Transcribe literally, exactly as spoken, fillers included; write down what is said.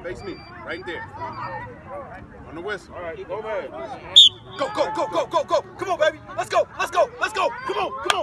Face me. Right there. On the whistle. All right, go, man. Go, go, go, go, go, go. Come on, baby. Let's go. Let's go. Let's go. Come on. Come on.